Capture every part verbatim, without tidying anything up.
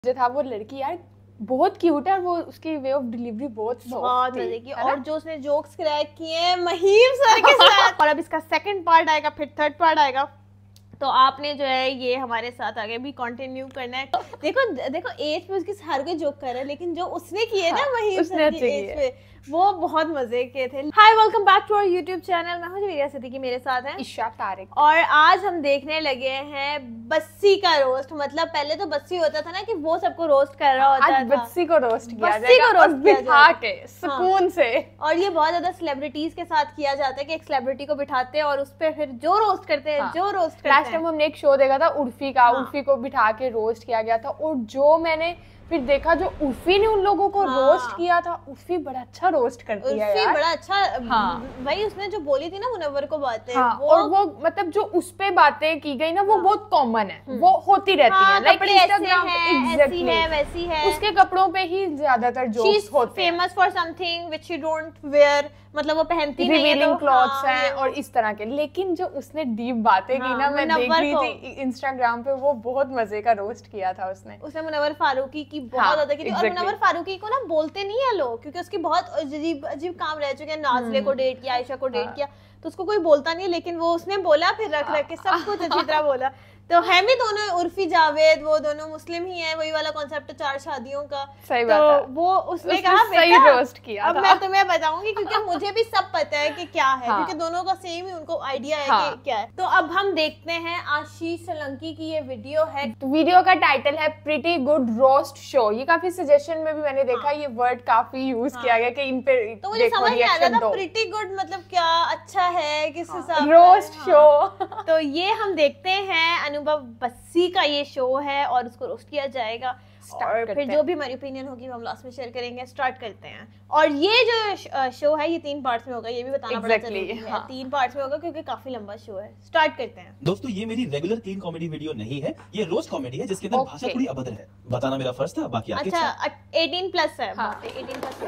जो था वो लड़की यार बहुत क्यूट है और वो उसकी वे ऑफ डिलीवरी बहुत बहुत मजे की। और जो उसने जोक्स क्रैक किए हैं महीम सर के साथ और अब इसका सेकंड पार्ट आएगा, फिर थर्ड पार्ट आएगा, तो आपने जो है ये हमारे साथ आगे भी कंटिन्यू करना है। देखो देखो एज पे उसकी हर कोई जोक कर रहा है, लेकिन जो उसने किए ना महीम सर की एज पे वो बहुत मजे के थे। Hi, welcome back to our YouTube channel. मैं हूं जवेरिया सिद्दीकी, मेरे साथ हैं इशा तारिक। और आज हम देखने लगे हैं बस्सी का रोस्ट। मतलब पहले तो बस्सी होता था ना कि वो सबको रोस्ट कर रहा होता आज था, बस्सी को रोस्ट किया बस्सी को रोस्ट बिठा के सुकून से। और ये बहुत ज्यादा सेलिब्रिटीज के साथ किया जाता है कि एक सेलिब्रिटी को बिठाते हैं और उस पे फिर जो रोस्ट करते हैं, जो रोस्ट करते हैं। लास्ट टाइम हमने एक शो देखा था उर्फी का, उर्फी को बिठा के रोस्ट किया गया था और जो मैंने फिर देखा जो उर्फी ने उन लोगों को हाँ। रोस्ट किया था, उर्फी बड़ा अच्छा रोस्ट करती है यार। बड़ा अच्छा हाँ। भाई उसने जो बोली थी ना मुनव्वर को बातें हाँ। वो... और वो मतलब जो उस पे बातें की गई ना वो हाँ। बहुत कॉमन है, वो होती रहती हाँ, है। लाइक इंस्टाग्राम ऐसी है वैसी है, उसके कपड़ों पे ही ज्यादातर जोक्स होते हैं। Famous for something which she don't wear, मतलब वो पहनती नहीं है, रिवीलिंग क्लॉथ्स हैं और इस तरह के। लेकिन जो उसने डीप बातें की ना, मैं देख रही थी इंस्टाग्राम पे, वो बहुत मजे का रोस्ट किया था उसने। उसने मुनव्वर फारूकी की बहुत ज्यादा की थी। और मुनव्वर फारूकी को ना बोलते नहीं है लोग, क्योंकि उसकी बहुत अजीब अजीब काम रह चुके हैं। नाज़ले को डेट किया, आयशा को डेट किया, तो उसको कोई बोलता नहीं है, लेकिन वो उसने बोला, फिर रख रख के सब कुछ अच्छी तरह बोला। तो है भी दोनों, उर्फी जावेद, वो दोनों मुस्लिम ही है, वही वाला कॉन्सेप्ट चार शादियों का। सही तो बात है। वो उसने कहा सही रोस्ट किया अब मैं तुम्हें बताऊंगी, क्योंकि मुझे भी सब पता है कि क्या है, हाँ। क्योंकि दोनों का सेम ही उनको आइडिया है हाँ। कि क्या है। तो अब हम देखते हैं आशीष सोलंकी की ये वीडियो है। तो वीडियो का टाइटल है प्रीटी गुड रोस्ट शो। ये काफी सजेशन में भी मैंने देखा हाँ। ये वर्ड काफी यूज हाँ। किया गया कि इन पे तो मुझे समझ नहीं आ रहा था प्रीटी गुड मतलब क्या अच्छा है, किस हिसाब से रोस्ट शो। तो ये हम देखते हैं, अनुभव बस्सी का ये शो है और उसको रोस्ट किया जाएगा और फिर जो भी हमारी ओपिनियन होगी वो हम लास्ट में शेयर करेंगे। स्टार्ट करते हैं। और ये जो शो है ये तीन पार्ट्स में होगा, ये भी बताना exactly, बड़ा जरूरी है। हाँ। तीन पार्ट्स में होगा क्योंकि काफी लंबा शो है। स्टार्ट करते हैं। दोस्तों ये मेरी रेगुलर क्लीन कॉमेडी वीडियो नहीं है, ये रोस्ट कॉमेडी है जिसके अंदर okay. भाषा थोड़ी अभद्र है। बताना मेरा फर्ज था, बाकी आपकी अच्छा अठारह प्लस है। हाँ। अठारह प्लस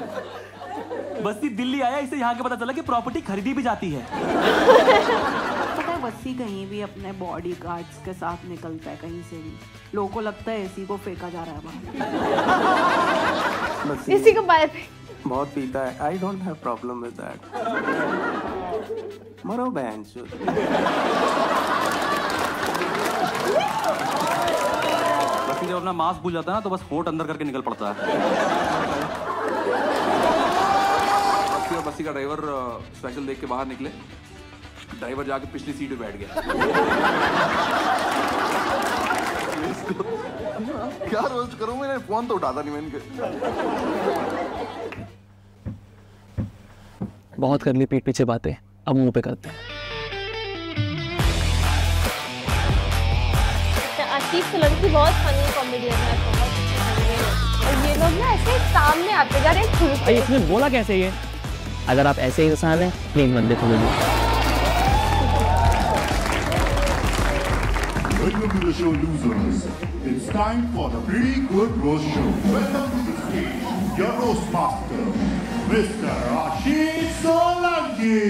है। बस्सी दिल्ली आया, इसे यहाँ के पता चला कि प्रॉपर्टी खरीदी भी जाती है। पता है बस्सी कहीं भी अपने बॉडी गार्ड्स के साथ निकलता है, कहीं से भी लोगों को लगता है एसी को फेंका जा रहा है बाहर। इसी को बाहर बहुत पीता है। I don't have problem with that. मरो बहन चोद। बस्सी जब अपना मास्क भूल जाता है ना तो बस होठ अंदर करके निकल पड़ता है। बस्सी और बस्सी का ड्राइवर स्पेशल देख के बाहर निकले, ड्राइवर जाके पिछली सीट पे बैठ गया। क्या रोस्ट करूं, मैंने फोन तो उठाता नहीं मैंने। बहुत कर ली पीठ पीछे बातें, अब मुंह पे करते हैं। आशीष सोलंकी बहुत फनी कॉमेडियन है, बहुत अच्छी कॉमेडियन है। और ये लोग ना ऐसे सामने आते जा रहे हैं। अरे इसने बोला कैसे ये? अगर आप ऐसे ही इंसान हैं प्लीज मत देखो video. Welcome to the show, losers. It's time for the Pretty Good Roast Show. Welcome to the stage, your roast master, Mister Ashish Solanki.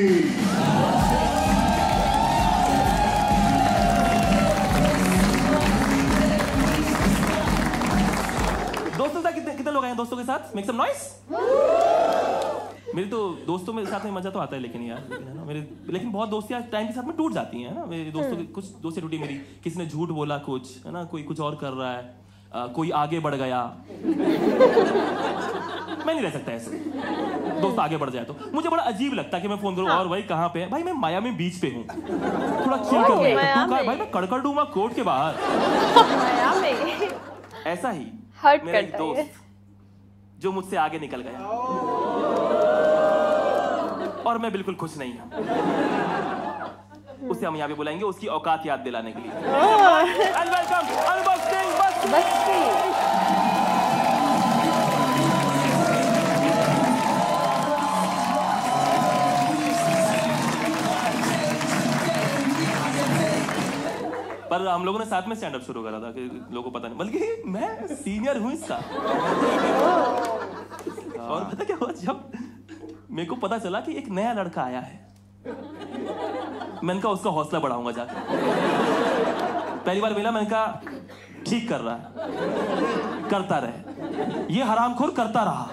दोस्तों के कितने कितने लोग आए दोस्तों के साथ? Make some noise. मेरे तो दोस्तों में साथ में मजा तो आता है, लेकिन यार लेकिन है ना मेरे लेकिन बहुत दोस्तियां टाइम के साथ में टूट जाती हैं ना। मेरे दोस्तों की कुछ दोस्ती टूटी मेरी, किसी ने झूठ बोला कुछ है ना, कोई कुछ और कर रहा है, आ, कोई आगे बढ़ गया। मैं नहीं रह सकता ऐसे, दोस्त आगे बढ़ जाए तो मुझे बड़ा अजीब लगता है कि मैं फोन करूं। हाँ। और भाई कहाँ पे है? भाई मैं मायामी बीच पे हूँ, थोड़ा चिल कर रहा हूं। भाई मैं कड़कड़डूमा कोर्ट के बाहर। ऐसा ही मेरा एक दोस्त जो मुझसे आगे निकल गया और मैं बिल्कुल खुश नहीं हूं। उसे हम यहाँ पे बुलाएंगे उसकी औकात याद दिलाने के लिए। एंड वेलकम अनुभव सिंह बस्सी। पर हम लोगों ने साथ में स्टैंड अप शुरू करा था कि लोगों को पता नहीं, बल्कि मैं सीनियर हूँ इसका। और पता क्या हुआ, जब मेरे को पता चला कि एक नया लड़का आया है, मैंने कहा उसका हौसला बढ़ाऊंगा जाके। पहली बार मिला, मैंने कहा ठीक कर रहा है, करता रहे। ये हरामखोर करता रहा।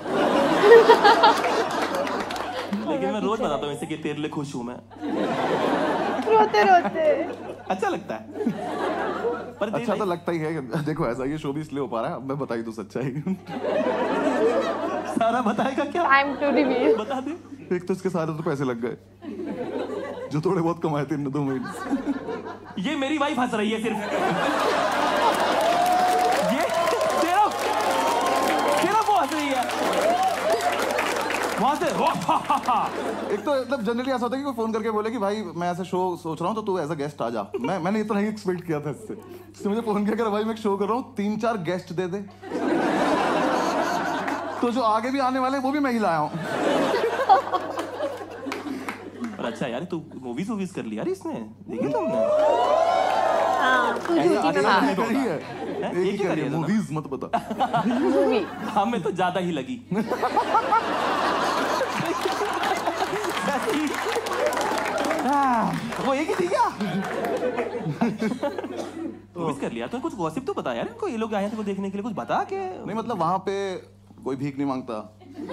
लेकिन मैं रोज बताता हूँ इसे कि तेरे लिए खुश हूं मैं। रोते रोते अच्छा लगता है। पर अच्छा तो लगता ही है। देखो ऐसा ये शो भी इसलिए हो पा रहा है, अब मैं बताई तो सच्चाई। सारा बताएगा क्या? Time to reveal. बता दे। एक तो इसके सारे तो पैसे लग गए जो थोड़े बहुत कमाए थे इन दो महीने। ये मेरी वाइफ हंस रही है सिर्फ। ये तेरा तेरा वो हंस रही है वहां से। एक तो मतलब जनरली ऐसा होता है कि कोई फोन करके बोले कि भाई मैं ऐसा शो सोच रहा हूँ तो तू एज अ गेस्ट आ जा। मैं मैंने इतना ही एक्सपेक्ट किया था इससे। इसने मुझे फोन किया कर भाई मैं एक शो कर रहा हूँ, तीन चार गेस्ट दे दे। तो जो आगे भी आने वाले वो भी मैं ही लाया हूँ। पर अच्छा यार तू मूवीज वूवीज कर ली यार इसने, देखी तुमने? हाँ तू झूठी ना एक ही करी है, एक ही करी है, मूवीज मत बता। मूवी हमें तो ज्यादा ही लगी। वो एक ही थी क्या? मूवीज कर लिया तो कुछ गॉसिप तो बता यार इनको, ये लोग आए थे वो देखने के लिए, कुछ बता के। नहीं मतलब वहां पे कोई भीख नहीं मांगता।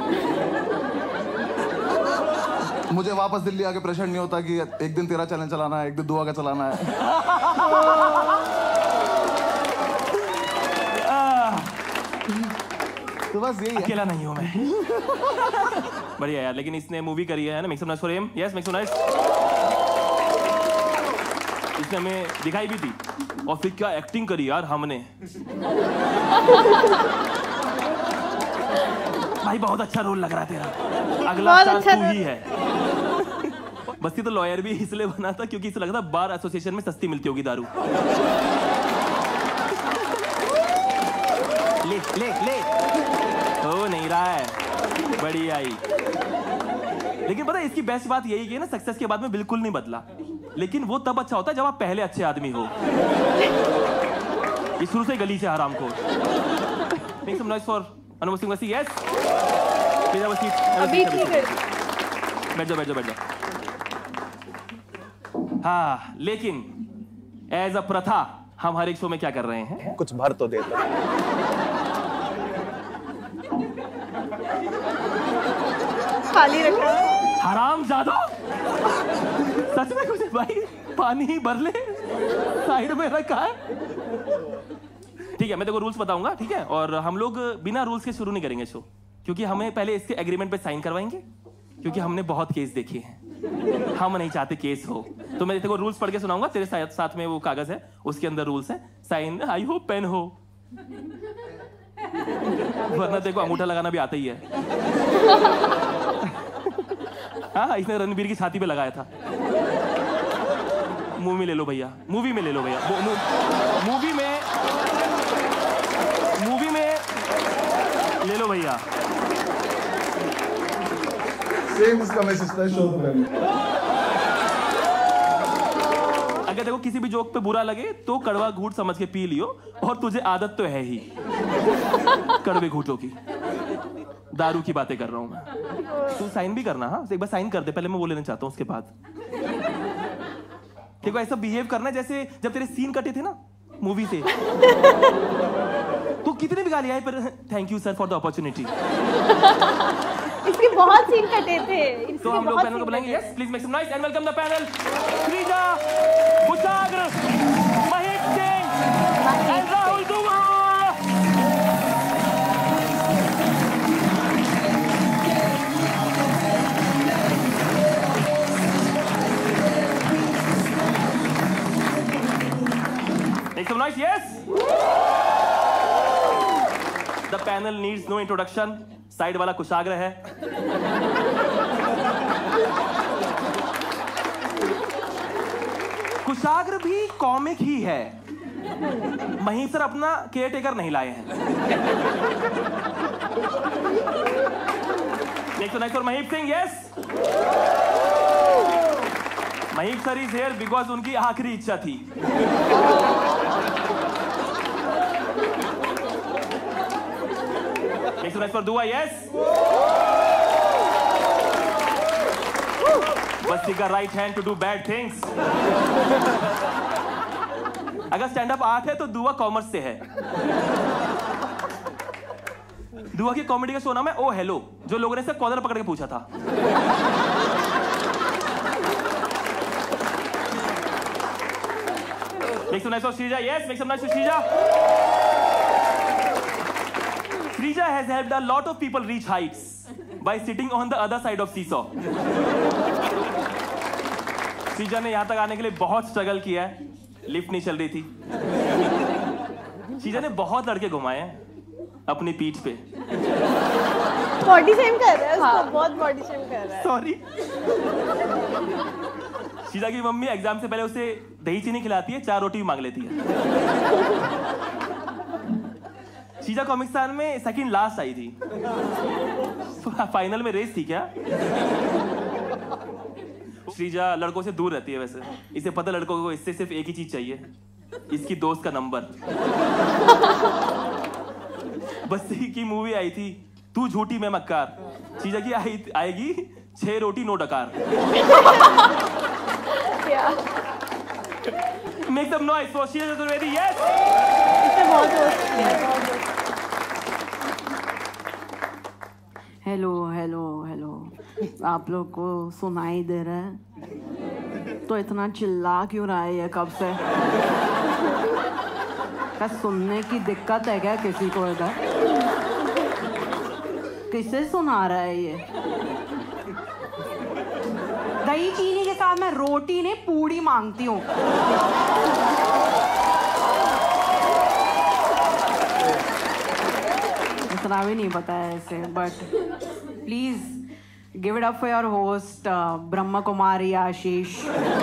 मुझे वापस दिल्ली आके प्रेशर नहीं होता कि एक दिन तेरा चैनल चलाना है, एक दिन दुआ का चलाना है। तो बस यही है। अकेला नहीं हूं मैं। बढ़िया यार, लेकिन इसने मूवी करी है ना, make some noise for him. Yes make some noise. इसने हमें दिखाई भी थी और फिर क्या एक्टिंग करी यार हमने। भाई बहुत अच्छा रोल लग रहा है तेरा, अगला स्टार तू ही है। बस्ती तो लॉयर भी इसलिए बना था क्योंकि इसे लगा था बार एसोसिएशन में सस्ती मिलती होगी दारू। ले ले ले हो नहीं रहा है, बड़ी आई। लेकिन पता है इसकी बेस्ट बात यही कि ना सक्सेस के बाद में बिल्कुल नहीं बदला, लेकिन वो तब अच्छा होता है जब आप पहले अच्छे आदमी हो। ये शुरू से गली से हराम को। मेक सम नॉइज फॉर अनुभव सिंह वसी। यस अभी ठीक है। बैठ जाओ बैठ जाओ बैठ जाओ। हाँ लेकिन एज अ प्रथा हम हर एक शो में क्या कर रहे हैं, कुछ भर तो देता। खाली रखा हराम जादो। सच में कुछ भाई पानी ही भर ले, साइड में रखा है। ठीक है मैं तेको रूल्स बताऊंगा, ठीक है? और हम लोग बिना रूल्स के शुरू नहीं करेंगे शो, क्योंकि हमें पहले इसके एग्रीमेंट पे साइन करवाएंगे, क्योंकि हमने बहुत केस देखे हैं, हम नहीं चाहते केस हो। तो मैं तेको रूल्स पढ़ के सुनाऊंगा, तेरे साथ साथ में वो कागज है उसके अंदर रूल्स है, साइन आई हो पेन हो, वरना देखो अंगूठा लगाना भी आता ही है। हाँ इसने रणबीर की छाती पे लगाया था। मूवी में ले लो भैया, मूवी में ले लो भैया, मूवी में मूवी में ले लो भैया। सेम इसका मैसेज था शो में। अगर देखो किसी भी जोक पे बुरा लगे तो कड़वा घूंट समझ के पी लियो, और तुझे आदत तो है ही कड़वे घूंटों की। दारू की बातें कर रहा हूं मैं। तू साइन भी करना, हाँ एक बार साइन कर दे, पहले मैं वो लेना चाहता हूं उसके बाद। देखो ऐसा बिहेव करना जैसे जब तेरे सीन कटे थे ना मूवी से, तो कितने भी गाली आए पर thank you sir for the opportunity. इसके बहुत सीन कटे थे। तो हम लोग पैनल को बुलाएंगे। Yes please make some noise and welcome the panel Shreeja, Kushagra, Mahesh Singh and Rahul Dua. Make some noise, yes? The panel needs no introduction. Side वाला कुशाग्र है। कुशाग्र भी कॉमिक ही है, महीप सर अपना केयर टेकर नहीं लाए हैं। नेक्स्ट नेक्स्ट और Mahip Singh, yes Mahip sir is here because उनकी आखिरी इच्छा थी। Next next for Dua, yes बस्ती का right hand to do bad things. अगर स्टैंड अप आर्ट है तो दुआ कॉमर्स से है। दुआ की कॉमेडी का शो नाम है ओ हेलो, जो लोगों ने इसे कॉलर पकड़ के पूछा था। Make some noise for Shrija. Yes, make some noise for Shrija. Shrija has helped a lot of people reach heights by sitting on the other side of seesaw. Shrija ने यहाँ तक आने के लिए बहुत स्ट्रगल किया है, लिफ्ट नहीं चल रही थी। Shrija ने बहुत लड़के घुमाए हैं अपनी पीठ पे। बॉडी शेम कर रहा है उसको, बहुत बॉडी शेम कर रहा है। सॉरी। शीजा की मम्मी एग्जाम से पहले उसे दही चीनी खिलाती है, चार रोटी भी मांग लेती है। शीजा कॉमिक्सान में सेकंड लास्ट आई थी। फाइनल में रेस थी क्या? शीजा लड़कों से दूर रहती है वैसे, इसे पता लड़कों को इससे सिर्फ एक ही चीज चाहिए, इसकी दोस्त का नंबर। बस्ती की मूवी आई थी तू झूठी मैं मक्कार, शीजा की आई आएगी छह रोटी नो डकार। Make some noise for Sheila Chaturvedi. Yes. Hello hello hello, आप लोग को सुनाई दे रहा है? तो इतना चिल्ला क्यों रहा है ये कब से? क्या सुनने की दिक्कत है क्या किसी को इधर? किसे सुना रहा है ये? दही चीनी के साथ मैं रोटी नहीं पूड़ी मांगती हूँ। इतना भी नहीं पता है ऐसे, but please give it up for your host Brahma Kumari Ashish.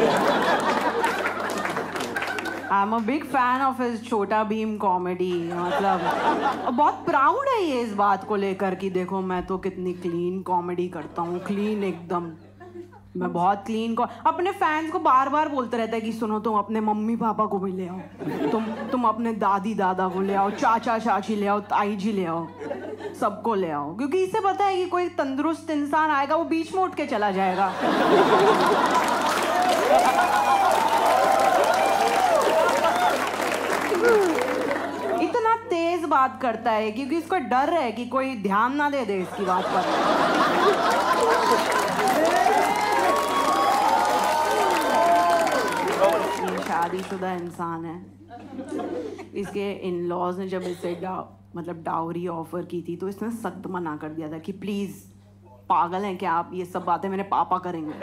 I am a big fan of his Chhota Bheem comedy. मतलब बहुत प्राउड है ये इस बात को लेकर कि देखो मैं तो कितनी क्लीन कॉमेडी करता हूँ, क्लीन एकदम। मैं बहुत क्लीन को अपने फैंस को बार बार बोलते रहता है कि सुनो तुम अपने मम्मी पापा को भी ले आओ, तुम तुम अपने दादी दादा को ले आओ, चाचा चाची ले आओ, ताई जी ले आओ, सबको ले आओ, क्योंकि इसे पता है कि कोई तंदुरुस्त इंसान आएगा वो बीच में उठ के चला जाएगा। इतना तेज बात करता है क्योंकि इसको डर है कि कोई ध्यान ना दे दे इसकी बात पर। शादीशुदा इंसान है। इसके इन लॉज ने जब इसे डा, मतलब डाउरी ऑफर की थी तो इसने सख्त मना कर दिया था कि प्लीज पागल हैं क्या आप, ये सब बातें मेरे पापा करेंगे।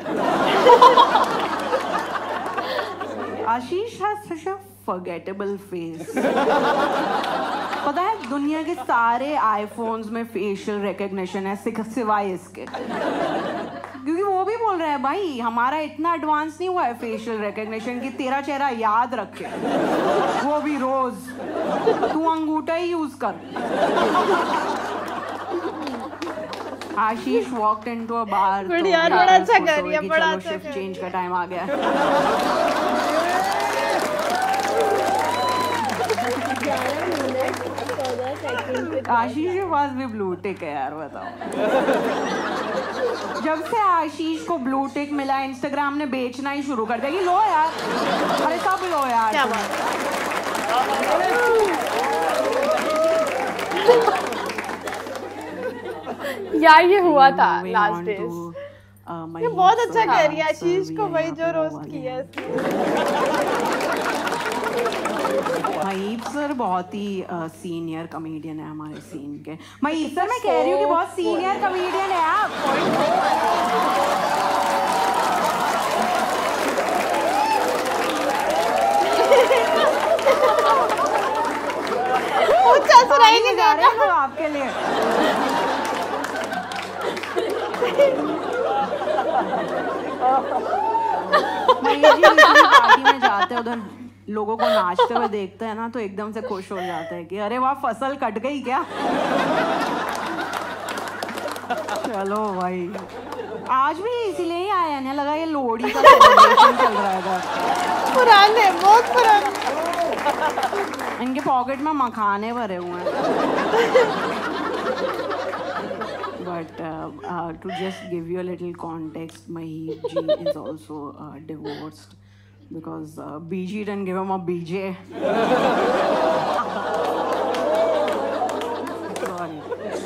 Ashish has such a forgettable face. पता है दुनिया के सारे आईफोन्स में फेशियल रिकग्निशन है सिवाय इसके, क्योंकि वो भी बोल रहा है भाई हमारा इतना एडवांस नहीं हुआ है फेशियल रिकग्निशन कि तेरा चेहरा याद रखे, वो भी रोज। तू अंगूठा ही यूज कर। Ashish walked into a bar. बढ़िया, बड़ा अच्छा कर रही है, बड़ा अच्छा। शिफ्ट चेंज का टाइम आ गया। आशीष के पास भी ब्लू टिक है यार, बताओ। जब से आशीष को ब्लू टिक मिला इंस्टाग्राम ने बेचना ही शुरू कर दिया कि लो यार, अरे सब लो यार। क्या बात यार ये हुआ था लास्ट डेज। ये बहुत अच्छा कर रही है आशीष को भाई, जो रोस्ट किया इसने। महीप सर बहुत ही सीनियर कॉमेडियन है हमारे सीन के। महीप सर मैं कह रही हूँ कि बहुत सीनियर कॉमेडियन है आप। ऊंचा सुनाएंगे जा रहे हैं लोग आपके लिए। पार्टी में जाते हैं उधर लोगों को नाचते हुए देखते हैं ना तो एकदम से खुश हो जाते हैं कि अरे वाह फसल कट गई क्या। चलो भाई, आज भी इसीलिए ही आया है, लगा ये लोहड़ी का सेलिब्रेशन चल रहा है। पुराने, बहुत पुराने। इनके पॉकेट में मखाने भरे हुए हैं। But uh, uh, to just give you a little context, Mahip ji is also uh, divorced. because uh, B G didn't give him a B J. Sorry.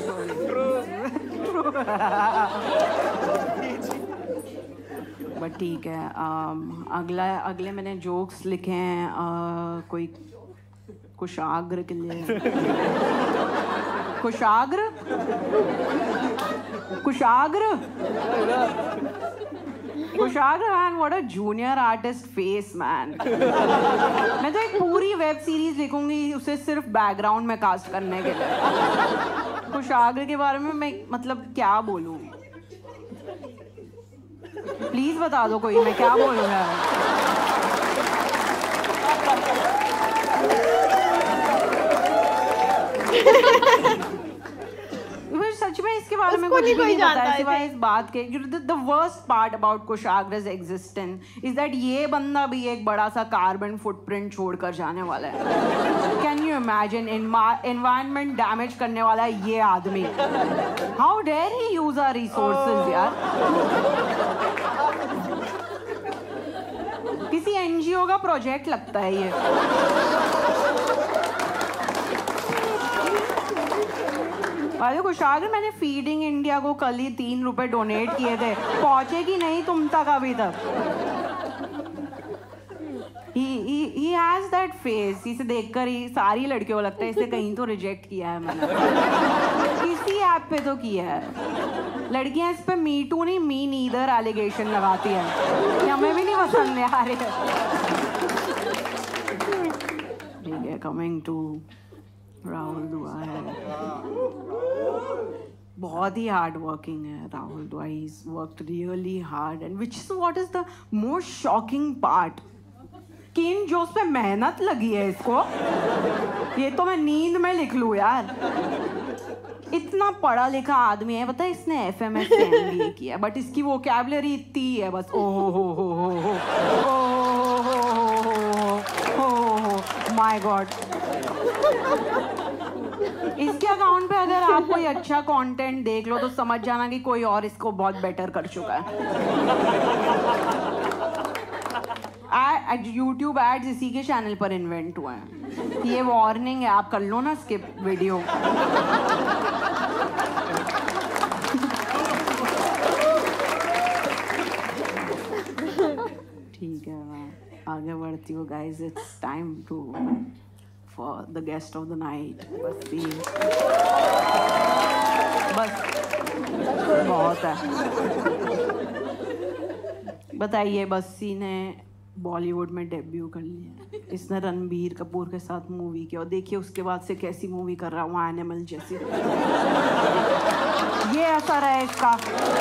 But ठीक है. um, अगला अगले मैंने जोक्स लिखे हैं uh, कोई कुशाग्र के लिए. Kushagra Kushagra Kushagra man, what a junior artist face man. मैं तो एक पूरी वेब सीरीज लिखूंगी उसे सिर्फ बैकग्राउंड में कास्ट करने के लिए. कुशाग्र के बारे में मैं मतलब क्या बोलूं? प्लीज बता दो कोई, मैं क्या बोलूं यार. सच में इसके बारे में कुछ भी नहीं पता है सिवाय इस बात के. The worst part about Kushagra's existence is that ये बंदा भी एक बड़ा सा कार्बन फुटप्रिंट छोड़कर जाने वाला है. Can you imagine environment damage करने वाला है ये आदमी. How dare he use our resources यार. किसी एनजीओ का प्रोजेक्ट लगता है ये. अरे कुशाग्र, मैंने फीडिंग इंडिया को कल ही तीन रुपए डोनेट किए थे, पहुंचे कि नहीं तुम तक अभी तक? he he he has that face. इसे देखकर ही सारी लड़कियों को लगता है इसे कहीं तो रिजेक्ट किया है मैंने. किसी ऐप पे तो किया है. लड़कियां इस पे मी टू नहीं मी नीदर एलिगेशन लगाती है. हमें भी नहीं पसंद है यार. ठीक है, कमिंग टू राहुल दुआ है. बहुत ही हार्ड वर्किंग है Rahul Dua. He is worked really hard and which is what is the most shocking part कि इन जोश पे मेहनत लगी है इसको. ये तो मैं नींद में लिख लूँ यार. इतना पढ़ा लिखा आदमी है, पता है इसने एफ एम एस से एम बी ए किया, बट इसकी वोकैबुलरी इतनी है बस. ओ हो हो हो हो हो हो हो माय गॉड. इसके अकाउंट पे अगर आप कोई अच्छा कंटेंट देख लो तो समझ जाना कि कोई और इसको बहुत बेटर कर चुका है. यूट्यूब एड्स इसी के चैनल पर इन्वेंट हुए हैं. ये वार्निंग है, आप कर लो ना स्किप वीडियो. ठीक है, मैं आगे बढ़ती हूँ guys. It's time to for the guest of the night. Bassi. बस बहुत है. बताइए, बस्सी ने बॉलीवुड में डेब्यू कर लिया. इसने रणबीर कपूर के साथ मूवी की और देखिए उसके बाद से कैसी मूवी कर रहा हूँ, एनिमल जैसी. ये असर है इसका.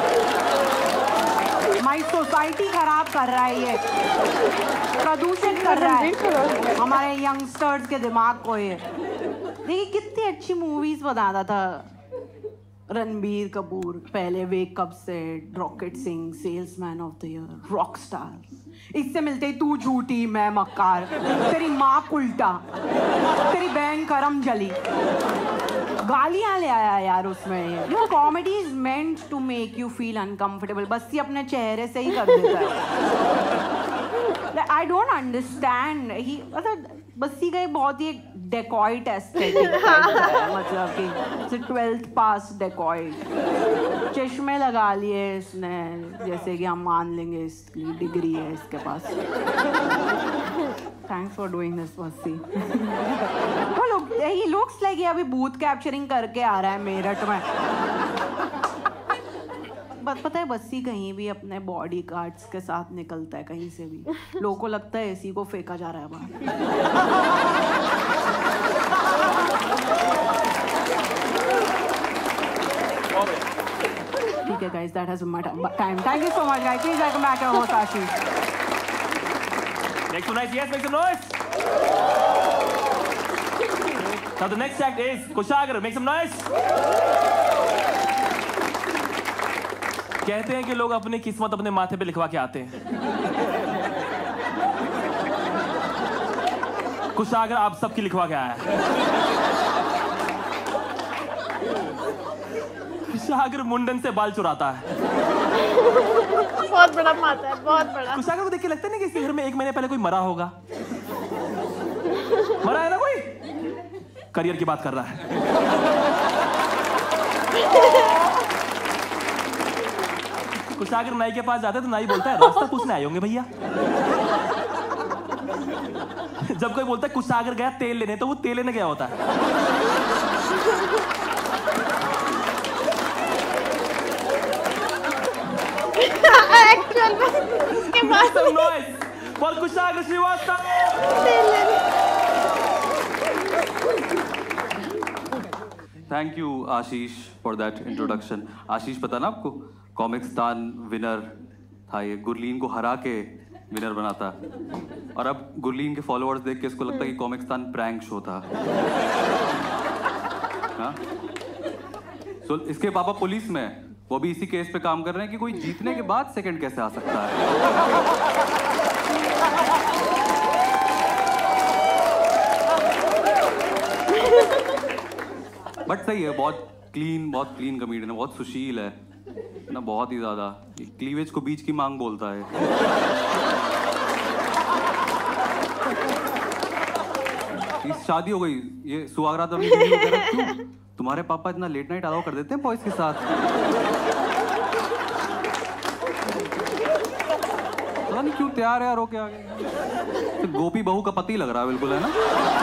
हमारी सोसाइटी खराब कर रहा है, ये प्रदूषित कर रहा है हमारे यंगस्टर्स के दिमाग को. ये देखिए कितनी अच्छी मूवीज बनाता था रणबीर कपूर. पहले wake up Sid, Rocket Singh, salesman of the year, Rockstar. इससे मिलते ही तू झूठी मैं मक्कार, तेरी माँ उल्टा, तेरी बहन करम जली. गालियां ले आया यार उसमें. You comedy is meant to make you feel uncomfortable. बस ये अपने चेहरे से ही कर देता है. I don't understand. ही मतलब बस्सी का बहुत ही एक डेकॉइट एस्थेटिक है, मतलब कि ट्वेल्थ पास डेकॉइट. चश्मे लगा लिए इसने जैसे कि हम मान लेंगे इसकी डिग्री है इसके पास. Thanks for doing this Bassi. He looks like ये अभी बूथ कैप्चरिंग करके आ रहा है मेरठ में. बस पता है बस्सी कहीं भी अपने बॉडी गार्ड्स के साथ निकलता है कहीं से भी, लोगों को लगता है इसी को फेंका जा रहा है बाहर. ठीक है guys, that has my time. Thank you so much guys. Please welcome back our host Ashish. Make some noise. Yes, make some noise. Now the next act is Kushagra. Make some noise. कहते हैं कि लोग अपनी किस्मत अपने माथे पे लिखवा के आते हैं. कुशाग्र आप सबकी लिखवा के आया है. कुशाग्र मुंडन से बाल चुराता है. बहुत बड़ा माता है, बहुत बड़ा। कुशागर को देख के लगता नहीं कि इसके घर में एक महीने पहले कोई मरा होगा? मरा है ना कोई? करियर की बात कर रहा है। कुशागर नाई के पास जाते तो नाई बोलता है रास्ता पूछने आए होंगे भैया। जब कोई बोलता है कुशागर गया तेल लेने, तो वो तेल लेने गया होता है। एक्चुअल में इसके पास noise for Kushagra Shrivastava. Thank you Ashish for that introduction. Ashish पता ना आपको, कॉमिक्सतान विनर था ये, गुरलीन को हरा के विनर बना था। और अब गुरलीन के फॉलोअर्स देख के इसको लगता है कि कॉमिक्सतान प्रैंक शो था। हाँ? so, इसके पापा पुलिस में, वो भी इसी केस पे काम कर रहे हैं कि कोई जीतने के बाद सेकंड कैसे आ सकता है। बट सही है, बहुत क्लीन, बहुत क्लीन कमेडियन है, बहुत सुशील है ना, बहुत ही ज्यादा। क्लीवेज को बीच की मांग बोलता है। इस शादी हो गई, ये सुहागरात वाली वीडियो वगैरह क्यों? तुम्हारे पापा इतना लेट नाइट अलाउ कर देते हैं बॉयज के साथ? पता नहीं क्यों तैयार है यार होके आगे। तो गोपी बहू का पति लग रहा है बिल्कुल, है ना?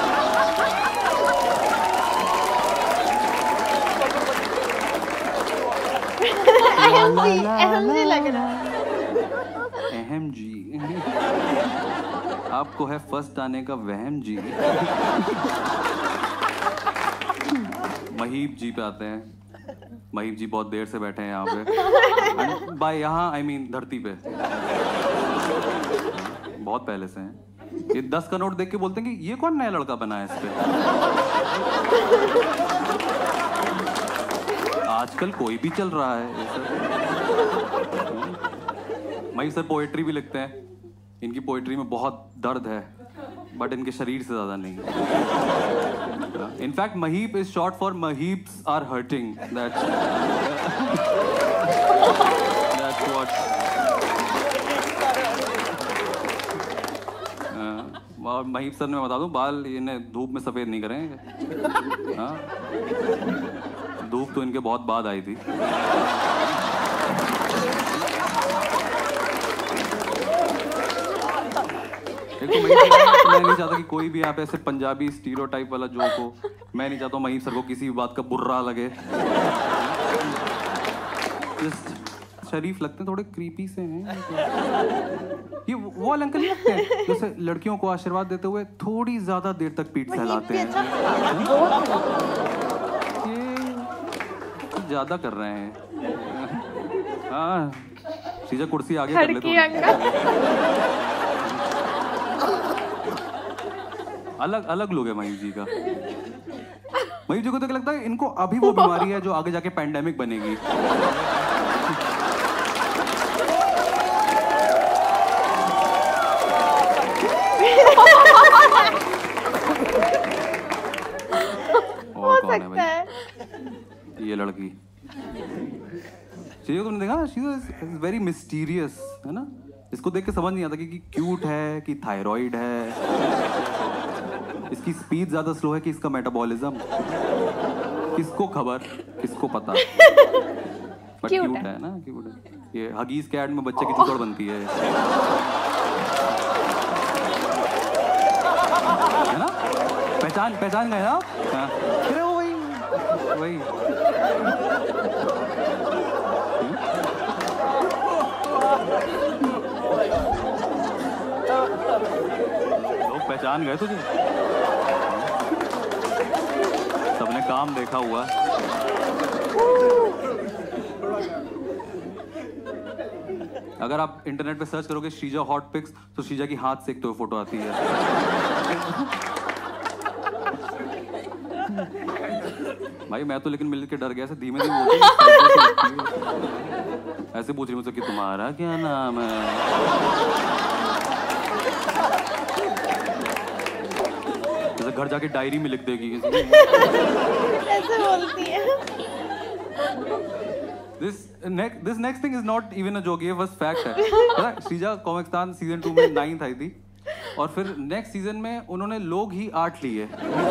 अहम जी, अहम जी लग रहा है। अहम जी, आपको है फर्स्ट आने का वहम जी। महीप जी पे आते हैं। महीप जी बहुत देर से बैठे हैं यहाँ पे। बाय यहाँ आई मीन धरती पे, बहुत पहले से हैं। ये दस का नोट देख के बोलते हैं कि ये कौन नया लड़का बना है इस पे। आजकल कोई भी चल रहा है ये सर। महीप सर पोएट्री भी लिखते हैं। इनकी पोएट्री में बहुत दर्द है, बट इनके शरीर से ज्यादा नहीं। In fact Mahip is short for Mahip's are hurting. That's that's what. और महीप सर मैं बता दूं, बाल इन्हें धूप में सफेद नहीं करेंगे। हाँ, धूप तो इनके बहुत बाद आई थी। एक तो मैं नहीं चाहता कि कोई भी यहाँ पे ऐसे पंजाबी स्टीरियोटाइप वाला जोक हो। मैं नहीं चाहता महीप सर को किसी भी बात का बुर्रा लगे। जस्ट शरीफ लगते हैं, थोड़े क्रीपी से हैं। ये वो वाले अंकल नहीं लगते हैं जैसे लड़कियों को आशीर्वाद देते हुए थोड़ी ज्यादा देर तक पीठ सहलाते हैं। ये ज्यादा कर रहे हैं। हाँ, सीधा कुर्सी आगे कर ले तो। अलग अलग लोग है महीप जी का। महीप जी को तो क्या लगता है इनको अभी वो बीमारी है जो आगे जाके पैंडेमिक बनेगी। हो सकता है ये लड़की। चीज़ तुमने देखा ना, शी इज वेरी मिस्टीरियस, है ना? इसको देख के समझ नहीं आता कि क्यूट है कि थायराइड है, इसकी स्पीड ज्यादा स्लो है कि इसका मेटाबॉलिज्म। किसको खबर, किसको पता। बट क्यूट है ना, क्यूट है। ये हगीज के ऐड में बच्चे की चुकड़ बनती है, है ना? पहचान पहचान गए ना? हाँ, अरे वो वही वही। लोग पहचान गए तुझे, सबने काम देखा हुआ। अगर आप इंटरनेट पे सर्च करोगे श्रीजा हॉट पिक्स, तो श्रीजा की हाथ सेकते हुए फोटो आती है। भाई मैं तो लेकिन मिल के डर गया, ऐसे धीमे धीमे बोलती, ऐसे पूछ रही मुझसे कि तुम्हारा क्या नाम है। जैसे घर जाके डायरी में लिख देगी। ऐसे बोलती है। This next this next thing is not even a joke, ये बस fact है। पता है, श्रीजा कॉमिक्सतान सीजन टू में नाइन्थ आई थी और फिर नेक्स्ट सीजन में उन्होंने लोग ही आर्ट लिए।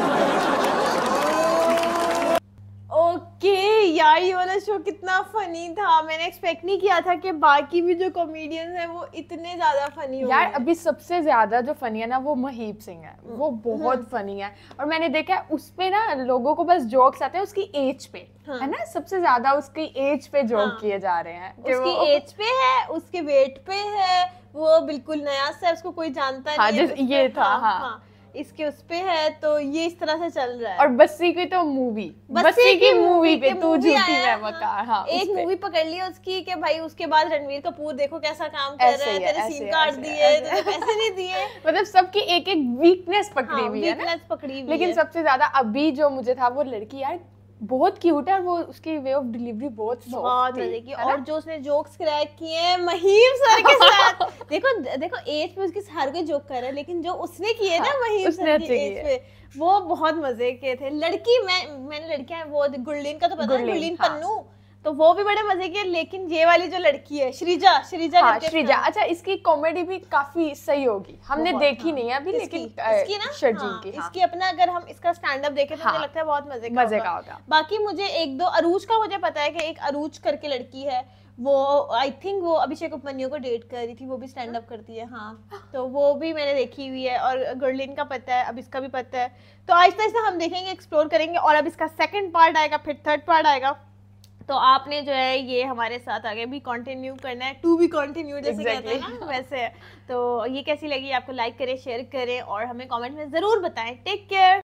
ओके यार, ये वाला शो कितना फनी था। मैंने एक्सपेक्ट नहीं किया था कि बाकी भी जो कॉमेडियंस हैं वो इतने ज्यादा फनी हो। यार अभी सबसे ज्यादा जो फनी है ना वो महीप सिंह है, वो बहुत फनी है। और मैंने देखा है उस पे ना लोगों को बस जोक्स आते हैं उसकी एज पे, हाँ। है ना, सबसे ज्यादा उसकी एज पे जोक हाँ। किए जा रहे हैं। उसकी एज पे है, उसके वेट पे है, वो बिल्कुल नया सा, उसको कोई जानता हाँ, नहीं है। ये था हाँ, हाँ, हाँ। इसके उस पे है, तो ये इस तरह से चल रहा है। और बस्सी की तो मूवी, बस्सी, बस्सी की मूवी पे तू झूठी मैं हाँ, मकार, हाँ, एक मूवी पकड़ ली उसकी कि भाई उसके बाद रणवीर कपूर देखो कैसा काम कर रहा है, तेरे सीन काट दिए, तेरे पैसे नहीं दिए, मतलब सबकी एक एक वीकनेस पकड़ी हुई है ना, पकड़ी हुई। लेकिन सबसे ज्यादा अभी जो मुझे था वो लड़की यार बहुत क्यूट है और वो उसकी वे ऑफ डिलीवरी बहुत बहुत मजे की। और जो उसने जोक्स क्रैक किए हैं महीम सर के साथ, देखो देखो एज पे उसकी हर कोई जोक कर रहा है, लेकिन जो उसने किए ना महीम सर की एज पे वो बहुत मजे के थे। लड़की मैं मैंने लड़कियां वो गुरलीन का तो पता है, गुरलीन पन्नू, तो वो भी बड़े मजे की है। लेकिन ये वाली जो लड़की है श्रीजा, श्रीजा हाँ, श्रीजा, अच्छा इसकी कॉमेडी भी काफी सही होगी, हमने देखी नहीं है अभी, लेकिन इसकी ना हाँ, की, हाँ। इसकी अपना अगर हम इसका स्टैंड अप देखें तो हाँ, मुझे लगता है बहुत मजे का मजे का होगा। बाकी मुझे एक दो अरूज का मुझे पता है कि एक अरूज करके लड़की है, वो आई थिंक वो अभिषेक उपमन्यु को डेट कर रही थी, वो भी स्टैंड अप करती है हाँ, तो वो भी मैंने देखी हुई है। और गुरलीन का पता है, अब इसका भी पता है। तो आहिस्ता आहिस्ता हम देखेंगे, एक्सप्लोर करेंगे। और अब इसका सेकंड पार्ट आएगा, फिर थर्ड पार्ट आएगा, तो आपने जो है ये हमारे साथ आगे भी कंटिन्यू करना है, टू बी कंटिन्यू जैसे exactly. कहते हैं ना वैसे। तो ये कैसी लगी आपको, लाइक करें, शेयर करें और हमें कमेंट में जरूर बताएं। Take care.